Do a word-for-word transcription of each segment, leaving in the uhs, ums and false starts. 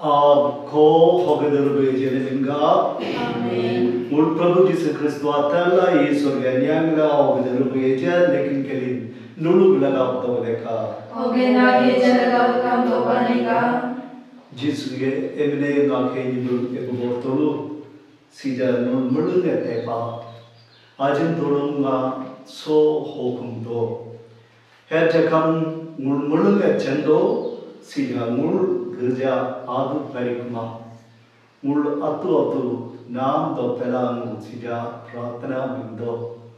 आप को होगदर बेजने लिंगा Amen. मूल प्रभु जिसे क्रिस्तो आतला ईश्वर ज्ञानला होगदर बेजे लेकिन केली नुलुग लगा तो देखा Ogena geje laga kam to banega. जिसके एमने नाके नुलुग एक बोतलु सीजा नुल मुलुग एतेपा आजन तोलुंगा सो होकुम दो है जकम मुल मुलुग एचंदो सीजा मुल gerja adu parikma mul atu atu nam do pelang sija pratana bindo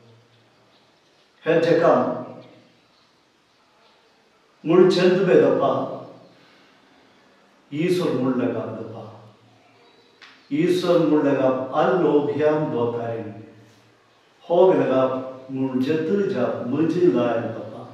hejaka mul chand bedapa isor mul laga dapa isor mul laga allobhyam do tarin hog laga mul jatu ja muji la dapa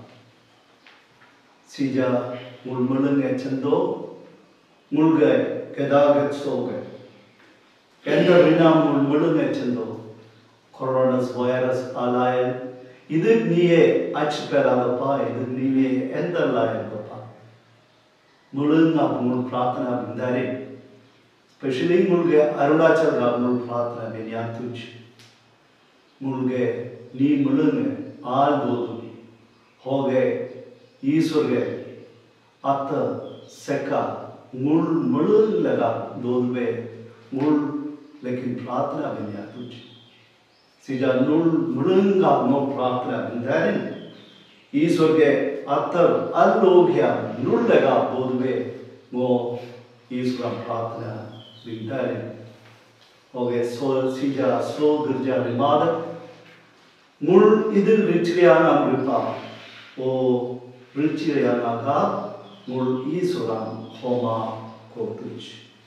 sija mul mulung echando मुल गए केदागत सो गए केंद्र बिना मुल मुलुंग एचंदो corona virus आलाय इधर नीये अच्छ पेला लपा इधर नीये एंदर लाय लपा मुलुंग आप मुल प्रार्थना बिंदारे स्पेशली मुल गए अरुणाचल का मुल प्रार्थना बिन्यातुज मुल गए नी मुलुंग आल दो हो गए ईश्वर गए अत सेका मुल मुलुंग लगा दोल में मुल लेकिन प्रार्थना बिन्या तुझ सीजा नुल मुलुंग आप नो प्रार्थना बिन्दारिन ईश्वर के अतर अल्लोग्या नुल लगा दोल में वो ईश्वर प्रार्थना बिन्दारिन हो गए सो सीजा सो गिरजा रिमाद मुल इधर रिचलियाना मृपा ओ रिचलियाना का मुल ईश्वरान होमा कोटुच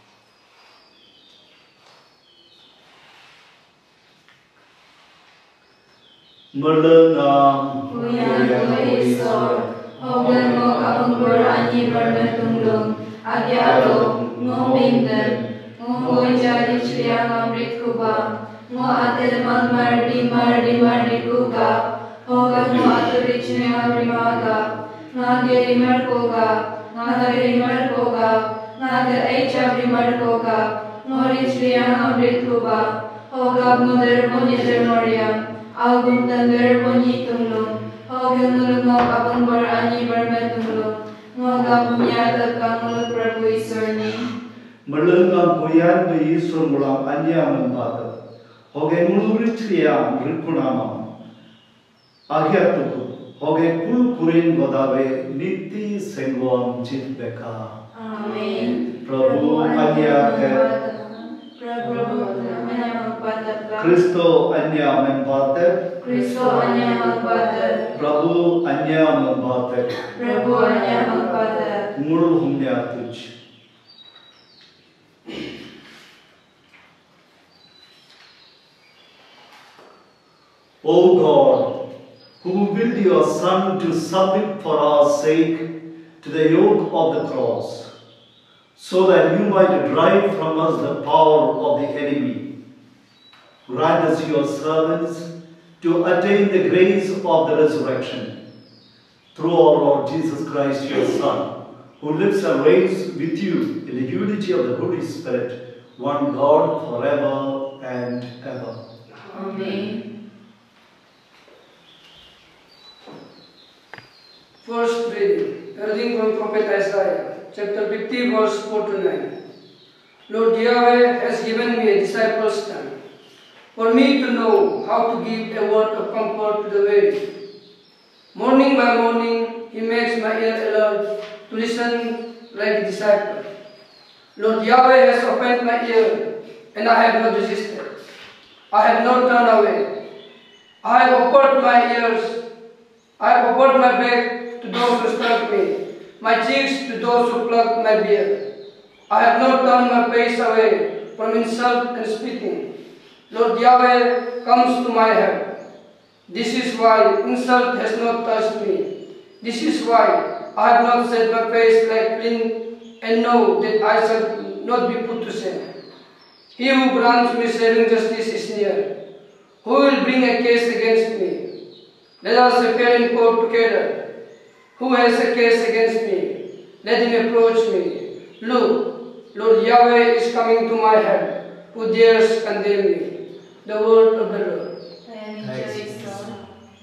मलना Kuya Isor, Hogan mo kabungbor ani berbentunglung, agyalo, ngomingden, ngoy jari chliang amrit kuba, ngo atel man mardi mardi mardi kuga, hogan mo aturich ne amrimaga, ngageri merkoga, ngageri merkoga, ngager eichabri merkoga, ngorich liang amrit kuba, hogab ngoder bonyeter moriam, Album tangger bunyi tunglung, hogan mulung mo kabungbor ani berbentunglung, ngogab nyata kang mulut Prabu Isor ni. Mulung ang kuyan be Isor mulang anya mempata, hogan mulurich liang rikunama, agyatuku, hogan kul kurin godabe niti sengwam chit beka. Amen. Prabu anya ke. Prabu anya mempata. Kristo anya mempata. Kristo anya mempata. Prabu anya mempata. Prabu anya mempata. Mul humya tuj. O God, who willed your Son to submit for our sake to the yoke of the cross, so that you might drive from us the power of the enemy, grant us your servants to attain the grace of the resurrection, through our Lord Jesus Christ, your Son, who lives and reigns with you in the unity of the Holy Spirit, one God, forever and ever. Amen. First reading, a reading from Prophet Isaiah, chapter fifty, verse four to nine. Lord Yahweh has given me a disciple's tongue, for me to know how to give a word of comfort to the weary. Morning by morning, He makes my ear alert to listen like a disciple. Lord Yahweh has opened my ear, and I have not resisted. I have not turned away. I have offered my ears, I have offered my back to those who struck me, my cheeks to those who plucked my beard. I have not turned my face away from insult and spitting. Lord Yahweh comes to my help. This is why insult has not touched me. This is why I have not set my face like flint and know that I shall not be put to shame. He who grants me saving justice is near. Who will bring a case against me? Let us appear in court together. Who has a case against me? Let him approach me. Look, Lord Yahweh is coming to my help. Who dares condemn me? The word of the Lord. Thanks, Lord.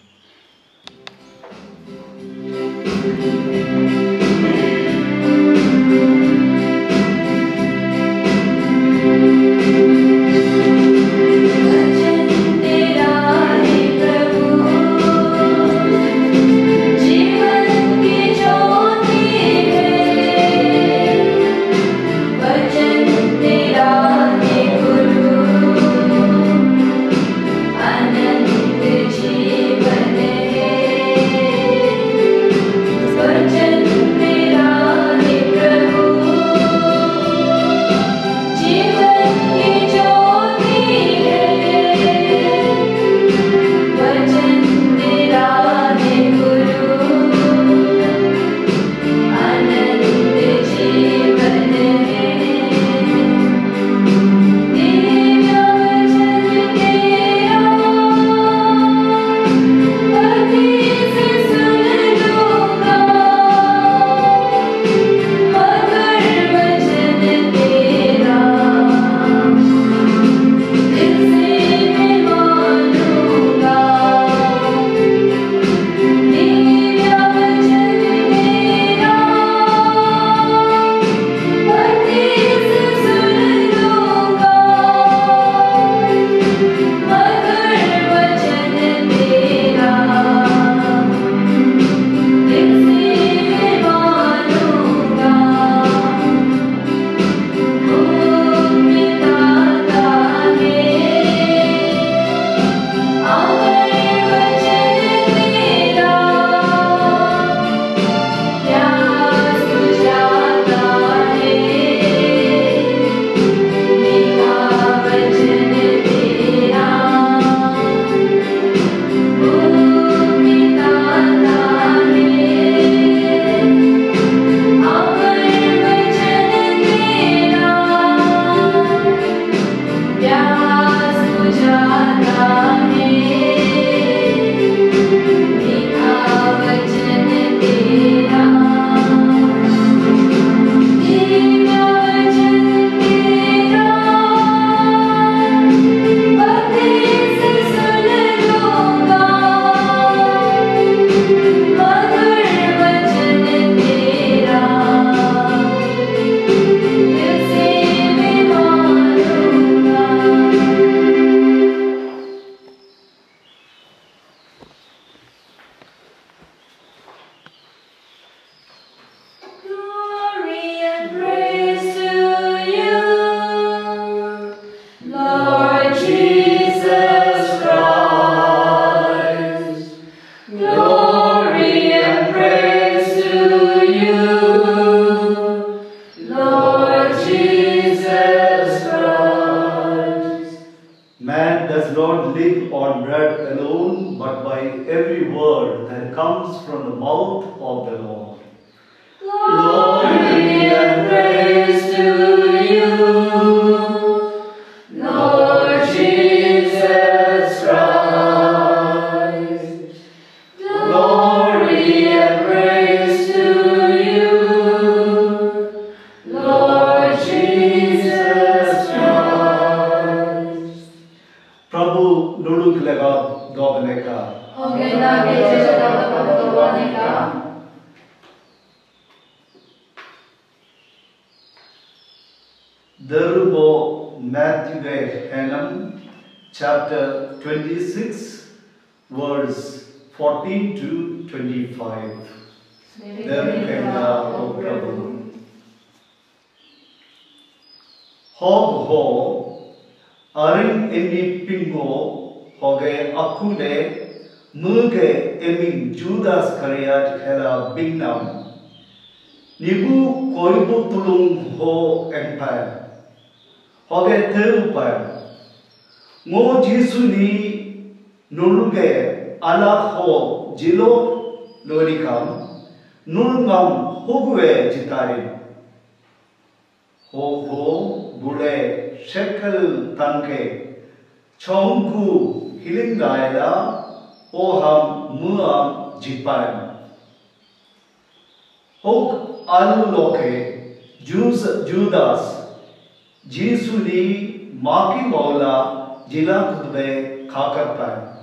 Chapter twenty-six, verse fourteen to twenty-five. Dharmikanda O Prabhu. Hog ho, aring eni pingo, hoge akule, muge eming Judas Kariat hela bignam, nibu koibu tulung ho empire, hoge terupire. Ngo Jesu ni nuluge ala ho jilo lorikam nulngam hogwe jitari ho ho bule shekel tanke chongku hilingaila oham muam jipan hok alu loke Judas Jisuni maki maula jila kudbe kakapay.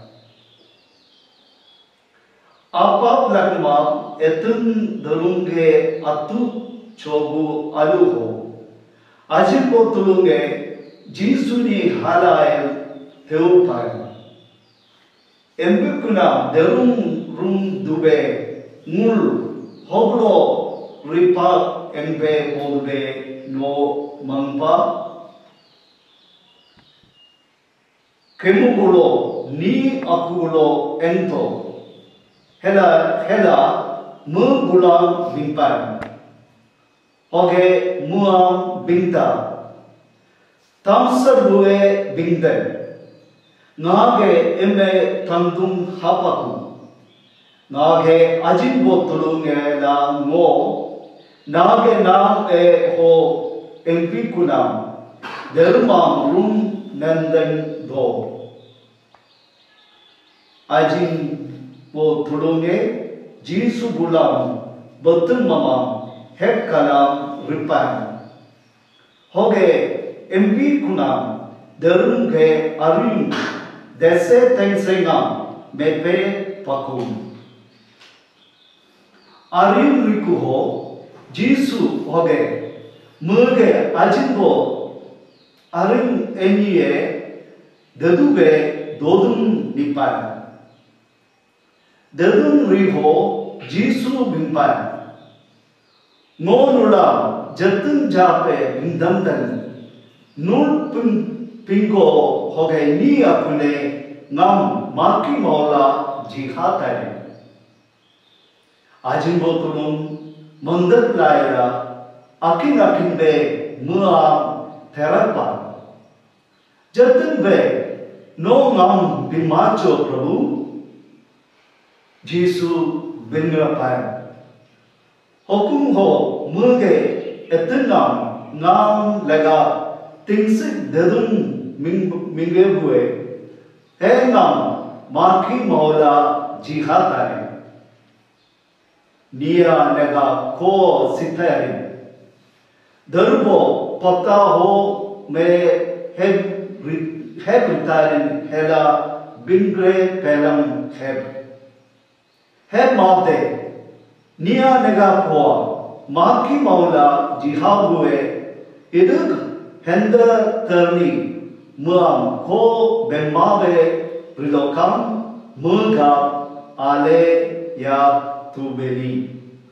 Apa plakma etun dalunge atu chobu aluho. Ajipo tulunge Jisuni halay teupay. Embukuna derung rum dube ngul hoblo ripa embe olbe no mangpa kemugulo ni akulo ento hela hela mugulang bingpan hoge muang bingta tamsar buwe bingden ngage emme tangdung hapaku ngage ajinbo tulunge la ngo nage nam e ho empi kunam dermam rum nandan do ajin bo tulunge jisu bulam botun mama hep kalam ripan hoge empi kunam derunge arim dese tengsenga mepe pakum arim rikuho jisu hoge muge ajinbo arim eniye dedube dodun nipan dedun riho jisu bimpan ngonula jatun jape bindamdan nul pun Pingo hoge ni apune ngam maki maula jihadari. Ajinbo tulung mandat laira akin akin be muam therapa. Jatun be no ngam bimacho prabhu Jisu bingrapan. Hokum ho muge etunam ngam lega tingsik dedun mingebue hengam maki maula jihadari niya nega ko sitari darbo pata ho me heb heb ritarin hela bingre pelam heb heb mabde niya nega ko maki maula jihadue iduk henda terni muam ko benmabe prilokam muga ale ya tubeli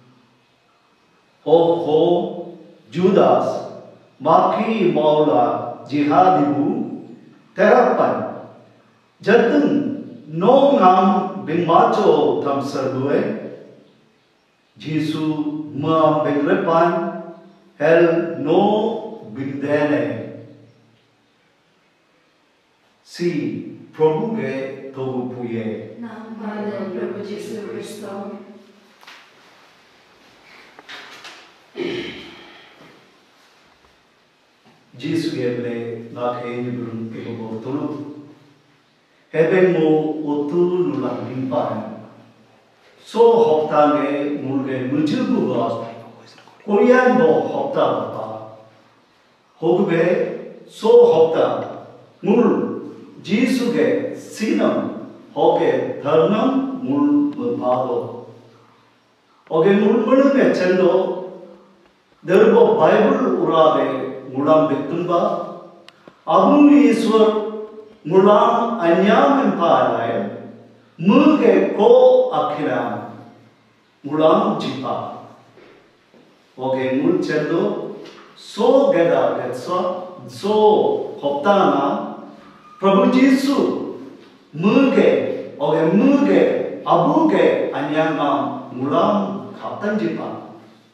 ho ho Judas maki maula jihadibu terapan jatun no ngam benmacho tamsarbue Jisu muam benrepan hel no bindene si Prabhu ke tohu puye. Nam Padre Prabhu Jesu Kristo. Jesu yeble na keni burung kebo tolu. Hebe mo otu nula limpan. So hopta nge mulge mujubu ga Korean bo hopta ba. Hogbe so hopta mul Jisuge sinam hoke dharnam mul bado. Oge mul mulunge chendo derbo Bible urade mulam betumba abu Iswar mulam anyam empalai muge ko akhiram mulam jipa. Oge mul chendo so geda getsa so hoptana Prabhu Jisu muge oge muge abuge anyama mulam khatan jipa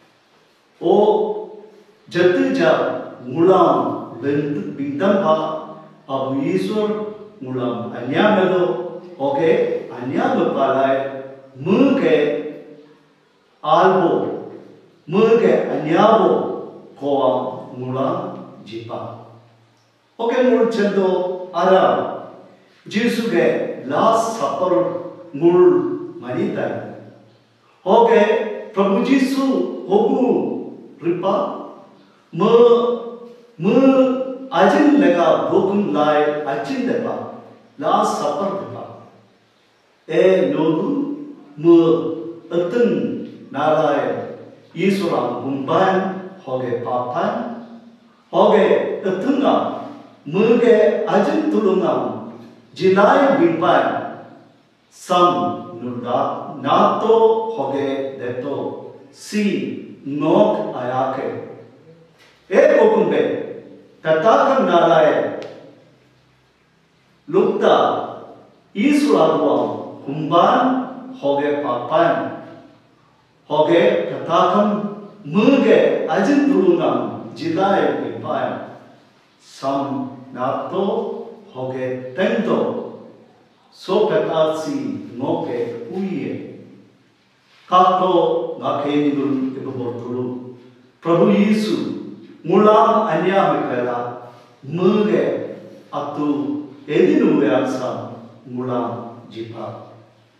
o jatuja mulam bindam pa abu Iswar mulam anyamado oge anyam palai muge albo muge anyabo koa mulam jipa oge mul chendo Ara Jisuge last supper mul manita. Hoge Prabhu Jisu hogu ripa me me ajin lega broken lie ajin deba last supper deba e nodu mu atun narai Yisuram humban hoge papan hoge atunga muge ajin tulunga jilai bimpan sam nuda nato hoge deto si nok ayake e kokumbe tatakam narai lukta Yisuram humban hoge papan hoge tatakam muge ajin tulunga jilai bimpan sam nato hoge tento so petasi ngoke uye kato ngakeni dul ibobortulu Prabhu Yesu mulam anya mepela muge atu edinu veansa mulam jipa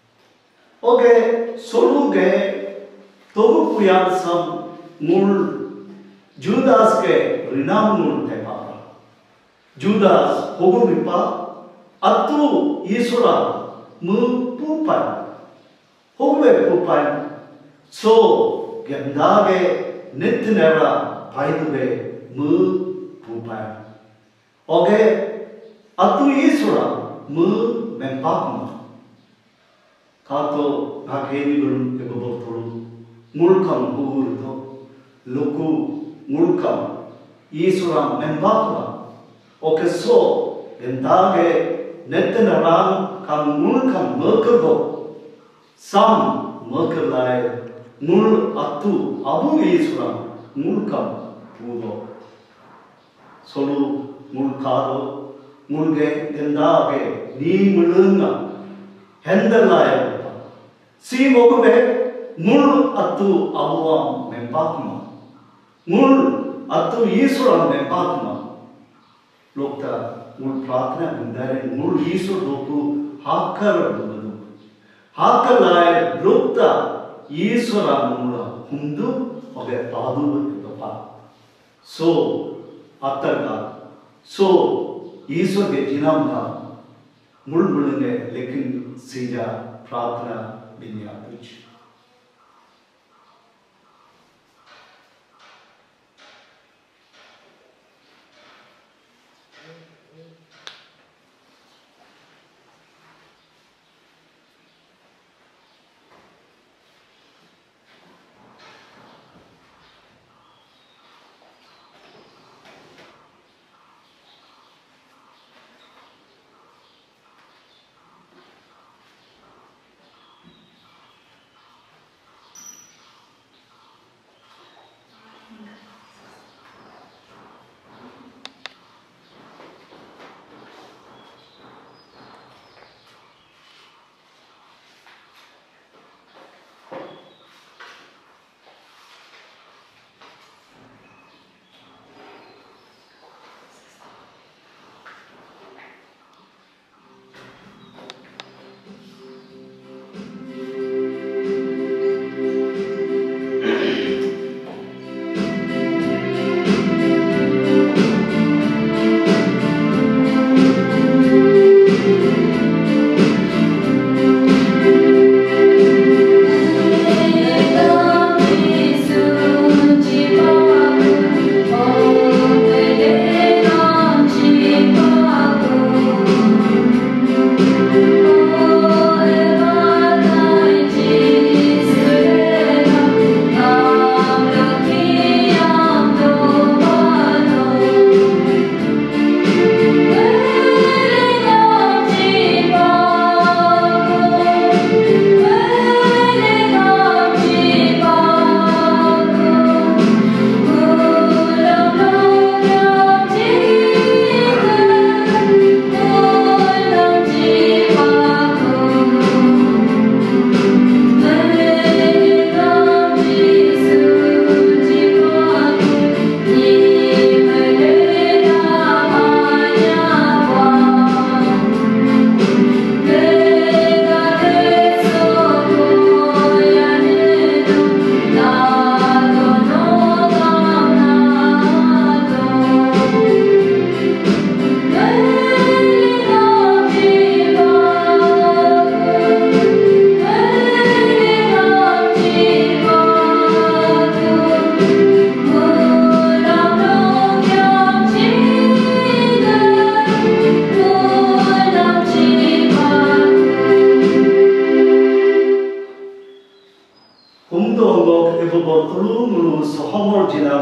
oge soluge togu puyan sam mul Judas ke rinam mul te papa Judas hogu mipa atu Yisura mu pupan hogu pupan so gendage nitnera paidube mu pupan oge atu Yisura mu mempakma kato ngakeni gulum ebobotulu mulkam buhurto luku mulkam Yisuram membakma oke so endage nettenaram kam mulkam merkabo sam merkalai mul atu abu Yisuram mulkam budo solu mulkado mulge endage ni mulunga hendelai si mokume mul atu abuam mempakma mul atu Yisuram mempakma lokta mul प्रार्थना bundare mul Yisur doku hakar bundu hakalai lokta Yisuram mula hundu oge padu dopa so atarga so Yisur ke jinamga mul mulne lekin sija प्रार्थना binya puch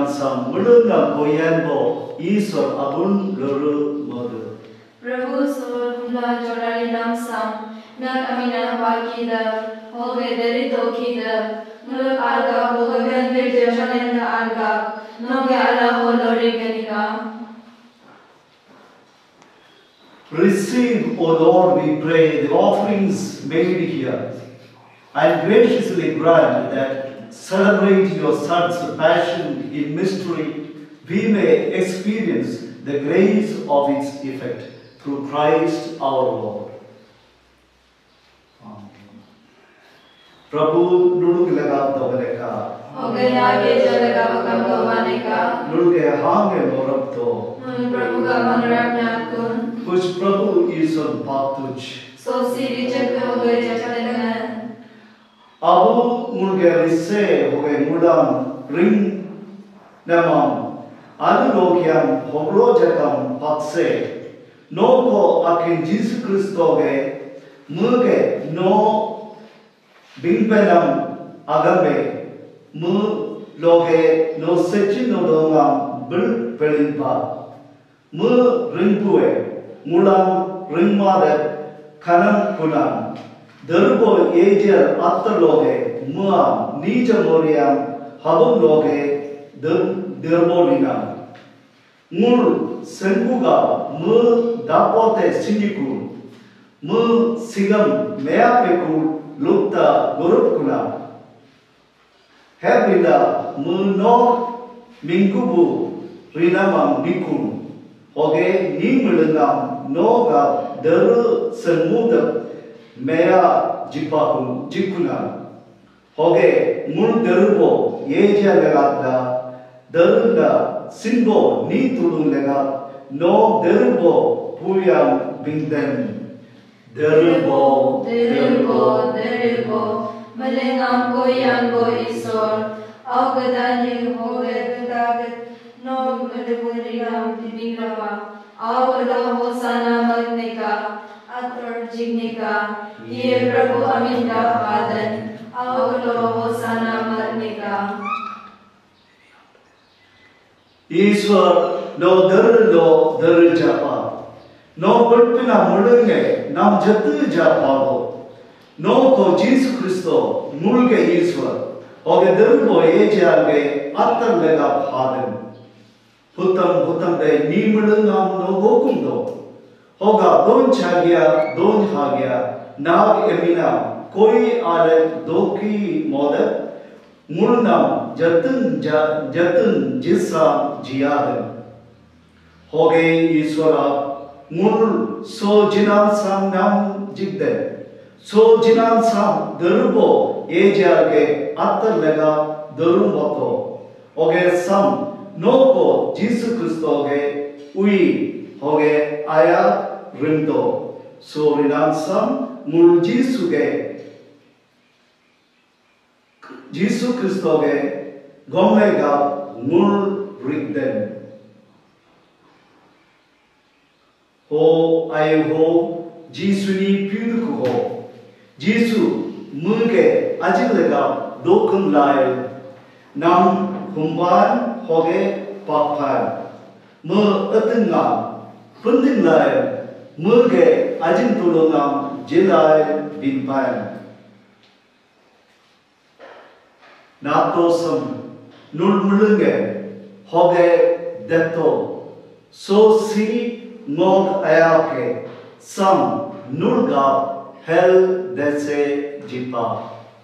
sam mulunga boyanbo isor abun luru modu. Prabhu sur humla jorali nam sam nak amina pakida hoge deri dokida muluk alga hogan virja shanenda alga noge ala holori ganika. Receive, O Lord, we pray, the offerings made here, and graciously grant that celebrate your Son's passion in mystery, we may experience the grace of its effect through Christ our Lord. Amen. Prabhu nulug laga davaleka. Ogaya ke jalaga bakam davaneka. Nulge hange morabto. Nul Prabhu ka manrap nyakun. Which Prabhu is on Patuj. So siri jagga ogaya chalegan. Abu mulge risse hoge mulam ring namam anu lokyam hoglo jakam patse no ko akin Jesus Christo ge mulge no bingpenam agame mu loge no sechin no dongam bil pelimpa mu ringpue mulam ringmade kanam kunam Derbo Asia Ataloge, Mua, Nija Moriam, Habum Loge, Derbo Lina. Mul, Senguga, Mu, Dapote Sindiku, Mu, Sigam, Meapeku, Lukta, Gurupkuna. Hebrila, Mu, No, Minkubu, Rinamam, Nikum, Hoge, Nimulangam, Noga, Deru, Senmuda. Mea jipakum jikuna hoge mul derbo yeja legada derunda sinbo ni tulung lega no derbo puyam bingden derbo derbo derbo malengam koyan go isor augadani hoge gadagat no medeburiam dibingrava augada hosana magneka ator jignika ye Prabhu aminda padan aulo hosana marnika. Ishwar no dar no dar japa no pulpina mulunge nam jatu japa no ko Jesus Christo mulge Ishwar hoge darbo ejage atar lega padan hutam hutam de ni mulungam no gokumdo होगा दोन छागिया दोन Hagia नाग एमिना कोई आले दो की मौदत मुर्नाम जतन जतन जिसा जियादन होगे ईश्वरा मुर सो जिनान साम नाम जिगदे सो जिनान साम दरुबो ये जागे आतर लगा दरु मतो होगे सम नो को जीसु क्रिस्तो होगे उई होगे आया Rindo, so rinansam mul Jesu ge Jesu Christo ge gomega mul rigden. Ho ay ho Jesu ni pyudu ho Jesu mulge ajilega dokun lai nam humban hoge papan mu atinga pundin lai mulge ajin tulungam jilai binpan natosam nul mulunge hoge detto so si ngog ayake sam nulga hel dese jipa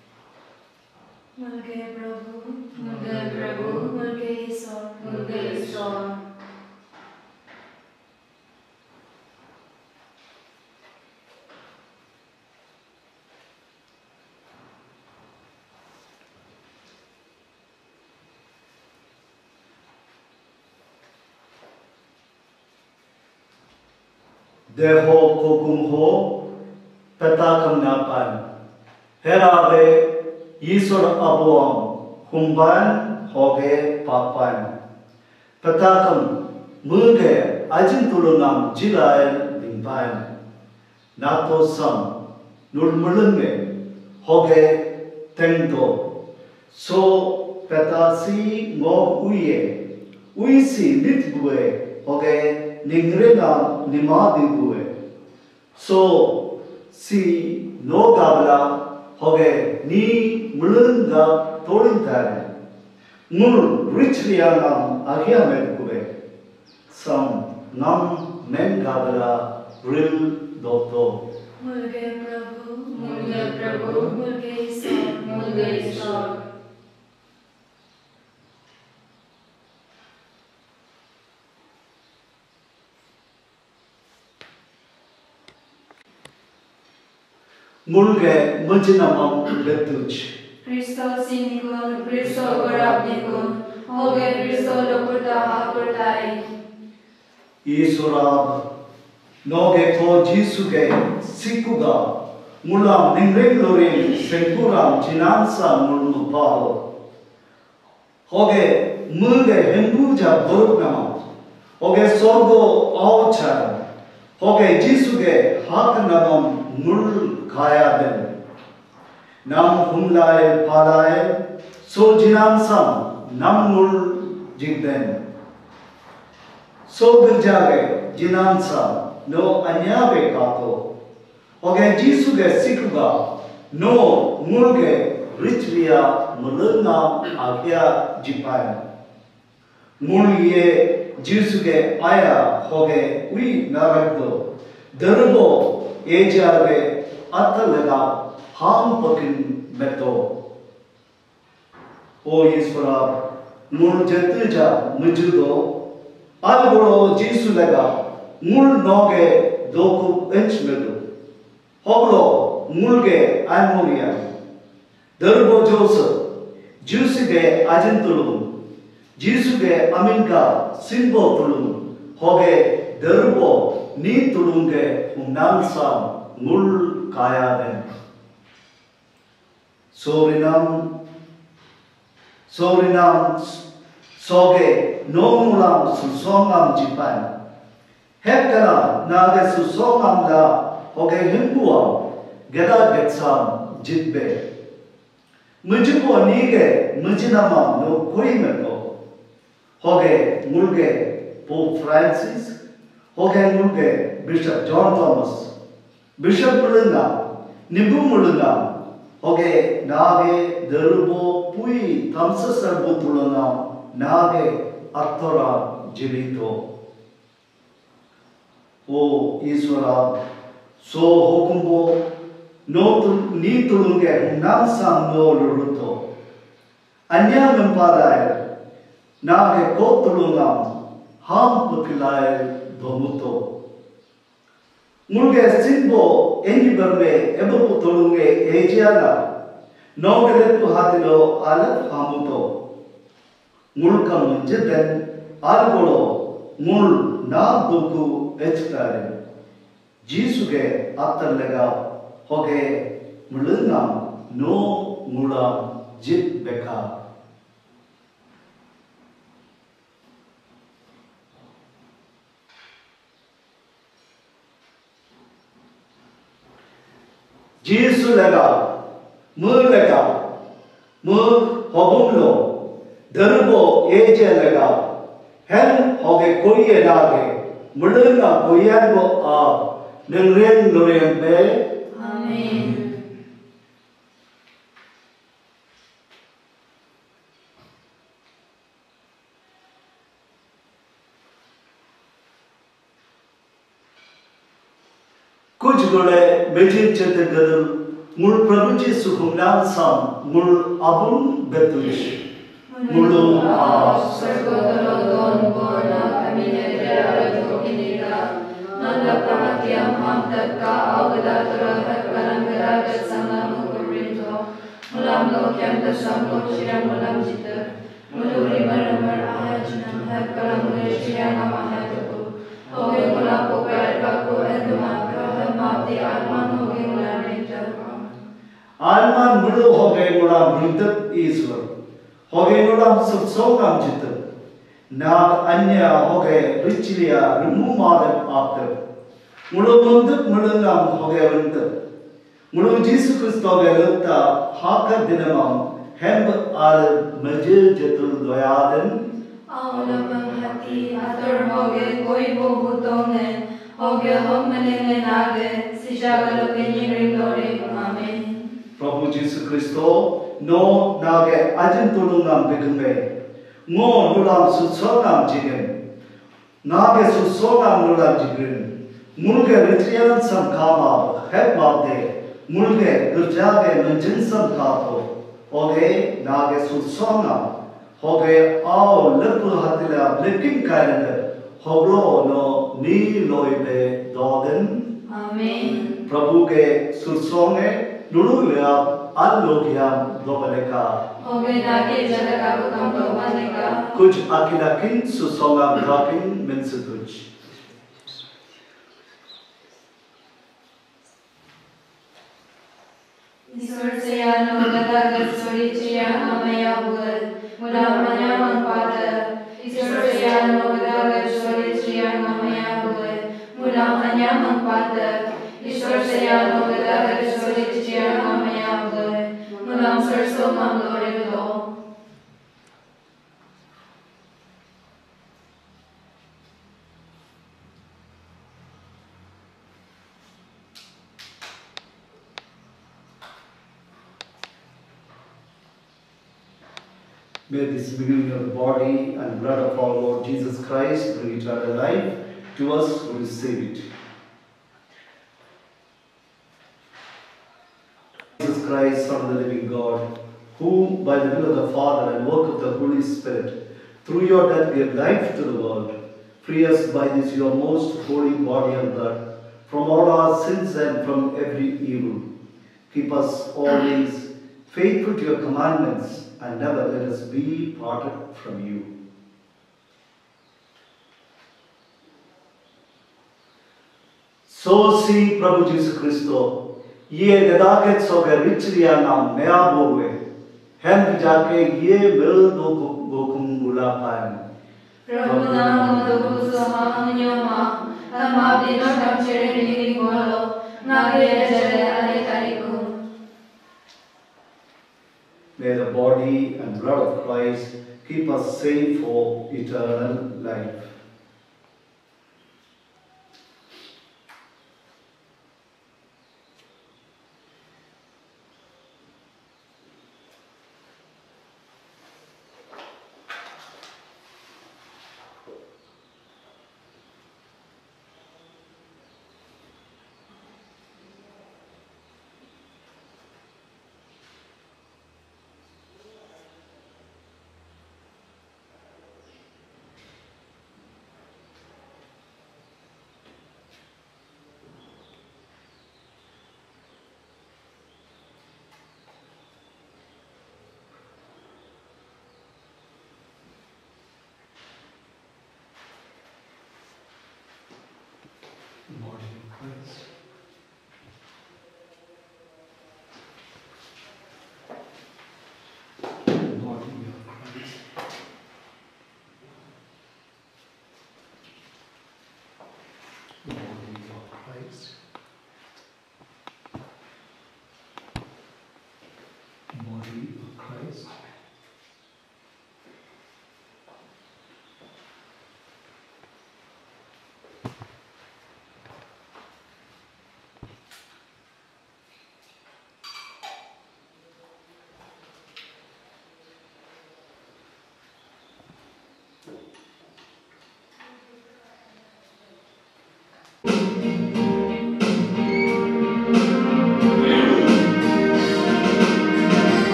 mulge Prabhu mulge Prabhu mulge Isor mulge Isor. Deho kokum ho petakam napan herabe Yisor abuam humban hoge papan petakam mulge ajin tulungam jilai binpan nato sam nur mulunge hoge tengto so petasi ngom uye uisi lit bue hoge ningrenga nimadi bue so si no gabla hoge ni mulunga tolintare mul richliangam agiamet bue sam nam men gabla ril dokto Mulge Prabhu, Mulge Prabhu, Mulge Isor, Mulge Isor. Mulge mujinamam betuch Cristo sinikun, Cristo gorabnikun, Hoge Cristo lokurta hakurtai. Isurab noge ko jisuge sikuga mulam ningreng loring sengkuram jinansa mulmu palo hoge mulge hembuja boruknama hoge sorgo auchar hoge jisuge haknamam mul khaya den nam humlae palae so jinansam nam mul jigden so birjage jinansa no anyabe kato hoge jisuge sikuga no mulge richvia mulunga agya jipai mulye jisuge aya hoge ui naragdo derbo ejarge atalaga ham pakin meto o iswara mul jatuja mujudo algoro jisu lega mul noge doku enchmedu hoblo mulge amoria derbo joseph jisuge ajintulum jisuge aminka simbo tulum hoge derbo ni tulunge umnansa mul kaya den sorinam sorinam soge nomulam susongam jipan hekana nage susongam la hoge himbuam geda getsam jitbe mujibo nige mujinama no koimeto hoge mulge Pope Francis hoge mulge Bishop John Thomas Bishop Mulunga Nibu Mulunga hoge nage derbo pui tamsasar butulunga nage attora jilito o Iswara so hokumbo no ni tulunge nansam no luruto anya mempadai nage kotulunga ham pukilai domuto mulge simbo engiberme ebo tulunge ejiala no gele tu hatilo alat hamuto mulkam jiden algolo mul na duku echkare jisuge attalega hoge mulunga no mula jit beka jisu lega mu lega mu hobumlo derbo eje lega hen hoge koye lage mulunga koyango a nengren loreng be Amen. कुछ गोले मेजिन चेते गदल मुल प्रभु जी सुखुमनाम साम मुल अबुन बेतुश मुलो आ Sargotalo don borna kaminedera jokinira nanda pramatyam ham tatka avadatura hatkarangara gatsangam kurinto mulam lokyam tasam lokshiram mulam jita muluri maramar ahajnam hatkaram mulishiyam ahatuku hoge mulam pokar kaku endumatra hamati alman hoge mulam rinta alman mulo hoge mulam rinta iswar hoge mulam sutsogam jita nag anya hoge richliya rimumadat apter mulo mundak mulungam hoge rinta mulo jisu kristo ge lutta haka dinamam hem al majil jatul doyaden Aulapang hati atur hoge koi bobutonge hoge hommenenge nage sijagaloke nyingringdore. Amen. Prabhu Jesus Christo no nage ajin tulungam bigme ngo nulam susonam jigen nage susonam nulam jigen mulge ritriyan sam kama heb mabde mulge gurjage manjin sam kato hoge nage susonam hoge ao lepu hatila blinking calendar hoglo no ni loibe doden. Amen. Prabhu ke sursonge nuluya allogyam dobaleka Hoge nage jadaka bukam dobaleka kuch akilakin susonga drakin mensutuj. Isor sayano gadagat sori chiya amaya bul mula manya mangpada. Isor sayano gadagat sori chiya amaya bul mula manya mangpada. Isor sayano gadagat sori chiya amaya bul mula sarso manglore do. May this beginning of the body and blood of our Lord Jesus Christ bring eternal life to us who receive it. Jesus Christ, Son of the living God, who by the will of the Father and work of the Holy Spirit, through your death gave life to the world, free us by this your most holy body and blood from all our sins and from every evil. Keep us always faithful to your commandments and never let us be parted from you. So see Prabhu Jesus Christo, ye gadaket soge richriya nam mea bowe, hem jake ye mil do gokum gula payan. Prabhu nama dobu soha amnyoma, tamabdi no kamchere nigri golo, nage jale ale tariku. May the body and blood of Christ keep us safe for eternal life.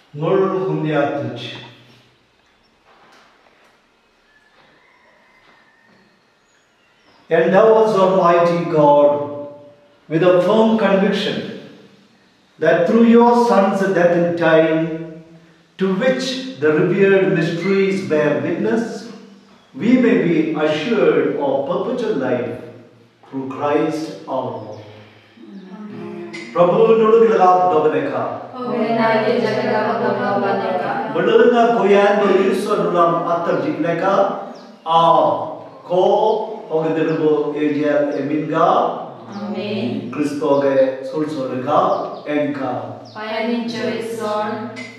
Ngul Hunyatuch. Endow us, Almighty God, with a firm conviction that through your Son's death and time, to which the revered mysteries bear witness, we may be assured of perpetual life through Christ our Lord. Prabhu nulugilab dobeneka. Menurunga koyan berusaha dalam atar jikneka. Ah, ko ogederbo ejel eminga. Amen. Kristo ge sulsoleka enka. By an injury, Lord.